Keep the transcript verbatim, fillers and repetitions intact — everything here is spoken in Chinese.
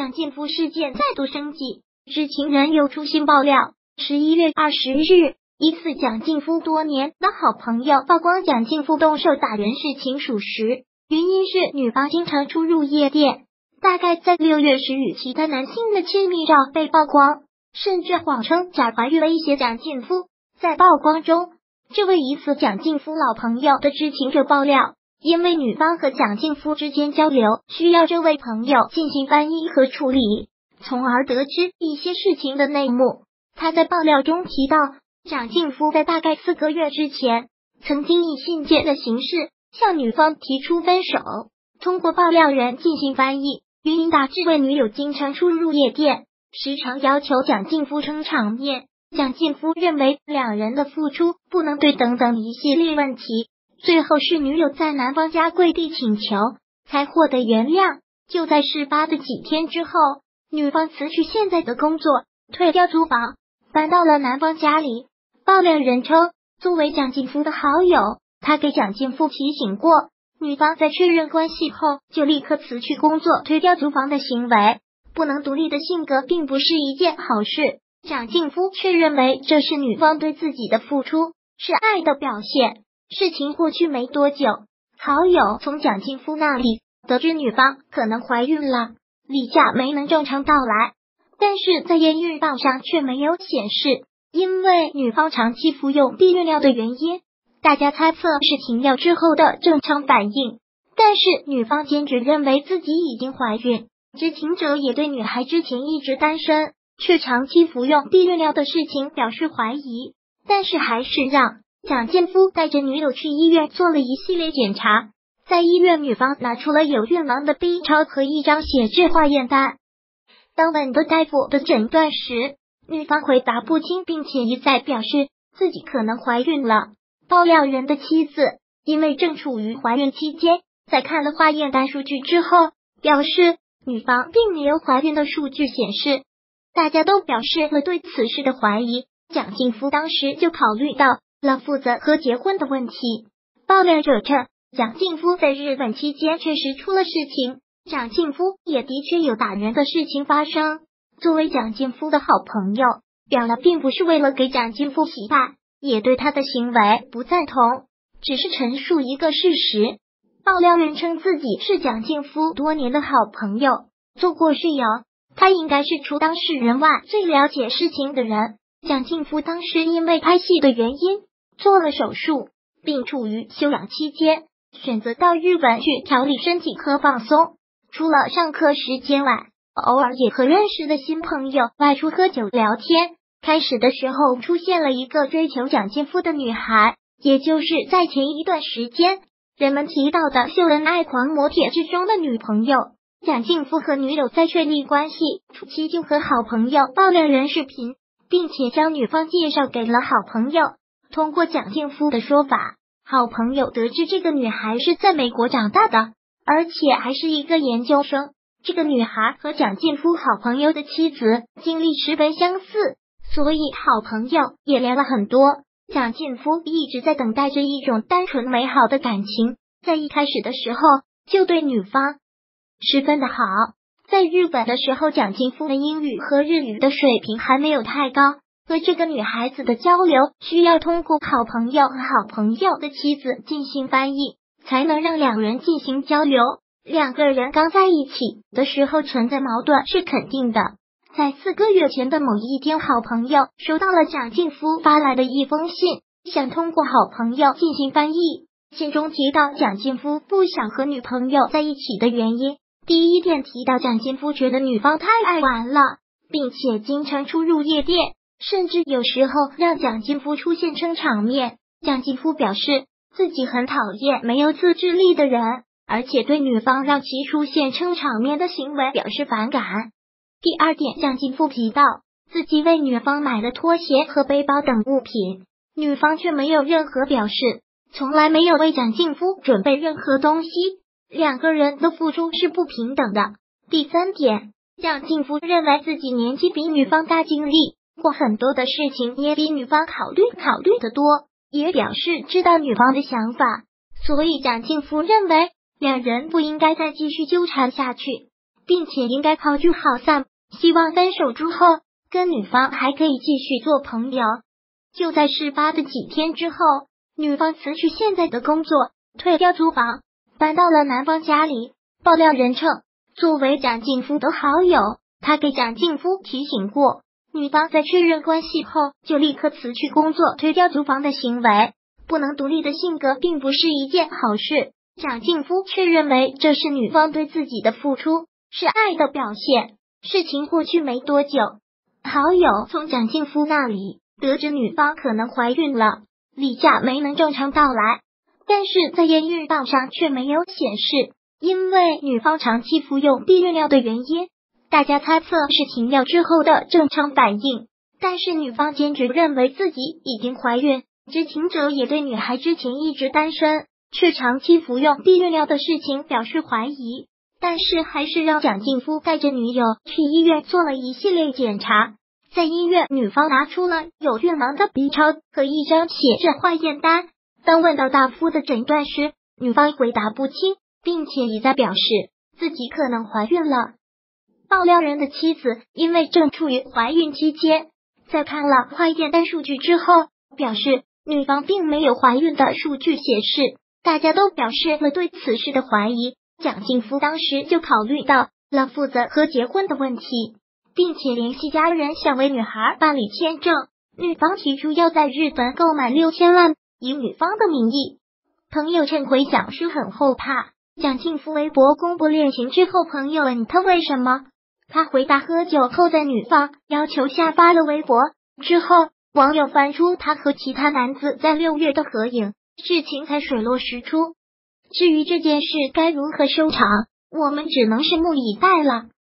蒋劲夫事件再度升级，知情人又出新爆料。十一月二十日，疑似蒋劲夫多年的好朋友曝光蒋劲夫动手打人事情属实，原因是女方经常出入夜店。大概在六月时，与其他男性的亲密照被曝光，甚至谎称假怀孕威胁蒋劲夫。在曝光中，这位疑似蒋劲夫老朋友的知情者爆料，因为女方和蒋劲夫之间交流需要这位朋友进行翻译和处理，从而得知一些事情的内幕。他在爆料中提到，蒋劲夫在大概四个月之前，曾经以信件的形式向女方提出分手，通过爆料人进行翻译。原因大致为女友经常出入夜店，时常要求蒋劲夫撑场面，蒋劲夫认为两人的付出不能对等等一系列问题，最后是女友在男方家跪地请求才获得原谅。就在事发的几天之后，女方辞去现在的工作，退掉租房，搬到了男方家里。爆料人称，作为蒋劲夫的好友，他给蒋劲夫提醒过，女方在确认关系后就立刻辞去工作，推掉租房的行为，不能独立的性格并不是一件好事。蒋劲夫却认为这是女方对自己的付出，是爱的表现。事情过去没多久，好友从蒋劲夫那里得知女方可能怀孕了，例假没能正常到来，但是在验孕棒上却没有显示，因为女方长期服用避孕药的原因，大家猜测是停药之后的正常反应，但是女方坚决认为自己已经怀孕。知情者也对女孩之前一直单身却长期服用避孕药的事情表示怀疑，但是还是让蒋劲夫带着女友去医院做了一系列检查。在医院，女方拿出了有孕王的 B 超和一张血质化验单。当问到大夫的诊断时，女方回答不清，并且一再表示自己可能怀孕了。爆料人的妻子因为正处于怀孕期间，在看了化验单数据之后，表示女方并没有怀孕的数据显示。大家都表示了对此事的怀疑，蒋劲夫当时就考虑到了负责和结婚的问题。爆料者称，蒋劲夫在日本期间确实出了事情，蒋劲夫也的确有打人的事情发生。作为蒋劲夫的好朋友，表了并不是为了给蒋劲夫洗白，也对他的行为不赞同，只是陈述一个事实。爆料人称自己是蒋劲夫多年的好朋友，做过室友，他应该是除当事人外最了解事情的人。蒋劲夫当时因为拍戏的原因做了手术，并处于休养期间，选择到日本去调理身体和放松。除了上课时间外，偶尔也和认识的新朋友外出喝酒聊天。开始的时候出现了一个追求蒋劲夫的女孩，也就是在前一段时间人们提到的秀恩爱狂魔铁之中的女朋友。蒋劲夫和女友在确立关系初期就和好朋友爆料人视频，并且将女方介绍给了好朋友。通过蒋劲夫的说法，好朋友得知这个女孩是在美国长大的，而且还是一个研究生。这个女孩和蒋劲夫好朋友的妻子经历十分相似，所以好朋友也聊了很多。蒋劲夫一直在等待着一种单纯美好的感情，在一开始的时候就对女方十分的好。在日本的时候，蒋劲夫的英语和日语的水平还没有太高，和这个女孩子的交流需要通过好朋友和好朋友的妻子进行翻译，才能让两人进行交流。两个人刚在一起的时候存在矛盾是肯定的。在四个月前的某一天，好朋友收到了蒋劲夫发来的一封信，想通过好朋友进行翻译。信中提到蒋劲夫不想和女朋友在一起的原因，第一点提到蒋劲夫觉得女方太爱玩了，并且经常出入夜店，甚至有时候让蒋劲夫出现撑场面。蒋劲夫表示自己很讨厌没有自制力的人，而且对女方让其出现撑场面的行为表示反感。第二点，蒋劲夫提到自己为女方买了拖鞋和背包等物品，女方却没有任何表示，从来没有为蒋劲夫准备任何东西，两个人的付出是不平等的。第三点，蒋劲夫认为自己年纪比女方大，经历过很多的事情，也比女方考虑考虑的多，也表示知道女方的想法，所以蒋劲夫认为两人不应该再继续纠缠下去。 并且应该好聚好散，希望分手之后跟女方还可以继续做朋友。就在事发的几天之后，女方辞去现在的工作，退掉租房，搬到了男方家里。爆料人称，作为蒋劲夫的好友，他给蒋劲夫提醒过，女方在确认关系后就立刻辞去工作，退掉租房的行为，不能独立的性格并不是一件好事。蒋劲夫却认为这是女方对自己的付出，是爱的表现。事情过去没多久，好友从蒋劲夫那里得知女方可能怀孕了，例假没能正常到来，但是在验孕棒上却没有显示，因为女方长期服用避孕药的原因，大家猜测是停药之后的正常反应，但是女方坚决认为自己已经怀孕。知情者也对女孩之前一直单身却长期服用避孕药的事情表示怀疑，但是还是让蒋劲夫带着女友去医院做了一系列检查。在医院，女方拿出了有孕囊的 B 超和一张写着化验单，当问到大夫的诊断时，女方回答不清，并且一再表示自己可能怀孕了。爆料人的妻子因为正处于怀孕期间，在看了化验单数据之后，表示女方并没有怀孕的数据显示，大家都表示了对此事的怀疑。蒋劲夫当时就考虑到了负责和结婚的问题，并且联系家人想为女孩办理签证。女方提出要在日本购买六千万，以女方的名义。朋友趁回想是很后怕，蒋劲夫微博公布恋情之后，朋友问他为什么，他回答喝酒后在女方要求下发了微博之后，网友翻出他和其他男子在六月的合影，事情才水落石出。至于这件事该如何收场，我们只能拭目以待了。